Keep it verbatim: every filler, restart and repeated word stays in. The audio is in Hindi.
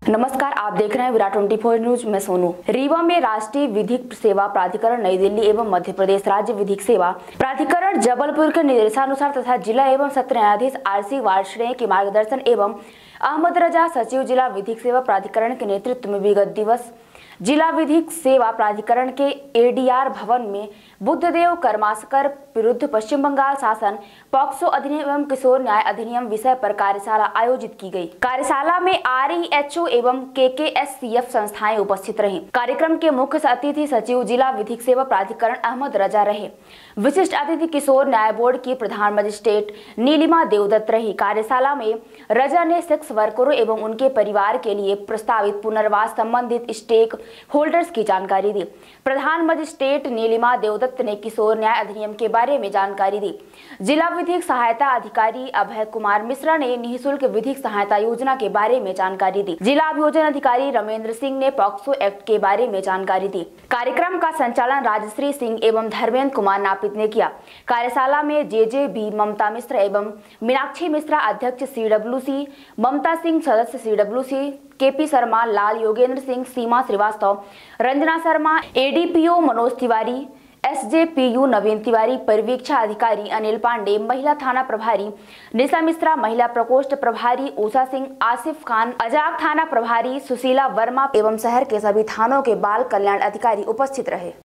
नमस्कार, आप देख रहे हैं विराट चौबीस न्यूज में सोनू। रीवा में राष्ट्रीय विधिक सेवा प्राधिकरण नई दिल्ली एवं मध्य प्रदेश राज्य विधिक सेवा प्राधिकरण जबलपुर के निर्देशानुसार तथा जिला एवं सत्र न्यायाधीश आर सी वार्ष्णेय के मार्गदर्शन एवं अहमद रजा सचिव जिला विधिक सेवा प्राधिकरण के नेतृत्व में विगत दिवस जिला विधिक सेवा प्राधिकरण के एडीआर भवन में बुद्धदेव करमास्कर विरुद्ध पश्चिम बंगाल शासन पॉक्सो अधिनियम एवं किशोर न्याय अधिनियम विषय पर कार्यशाला आयोजित की गई। कार्यशाला में आरईएचओ एवं केकेएससीएफ संस्थाएं उपस्थित रहीं। कार्यक्रम के मुख्य अतिथि सचिव जिला विधिक सेवा प्राधिकरण अहमद रजा रहे। विशिष्ट अतिथि किशोर न्याय बोर्ड की प्रधान मजिस्ट्रेट नीलिमा देवदत्त रही। कार्यशाला में रजा ने सेक्स वर्करों एवं उनके परिवार के लिए प्रस्तावित पुनर्वास संबंधित स्टेक होल्डर्स की जानकारी दी। प्रधान मजिस्ट्रेट नीलिमा देवदत्त ने किशोर न्याय अधिनियम के बारे में जानकारी दी। जिला विधिक सहायता अधिकारी अभय कुमार मिश्रा ने निःशुल्क विधिक सहायता योजना के बारे में जानकारी दी। जिला अभियोजन अधिकारी रमेंद्र सिंह ने पॉक्सो एक्ट के बारे में जानकारी दी। कार्यक्रम का संचालन राजश्री सिंह एवं धर्मेंद्र कुमार नापित ने किया। कार्यशाला में जे जे बी ममता मिश्रा एवं मीनाक्षी मिश्रा अध्यक्ष सीडब्ल्यूसी, ममता सिंह सदस्य CWC, KP Sharma, Lal Yogendra Singh, Seema Srivastava, Ranjana Sharma, ADPO Manoj Tiwari, SJPU Naveen Tiwari, परिवीक्षा अधिकारी अनिल पांडे, महिला थाना प्रभारी निशा मिश्रा, महिला प्रकोष्ठ प्रभारी उषा सिंह, आसिफ खान, अजाक थाना प्रभारी सुशीला वर्मा एवं शहर के सभी थानों के बाल कल्याण अधिकारी उपस्थित रहे।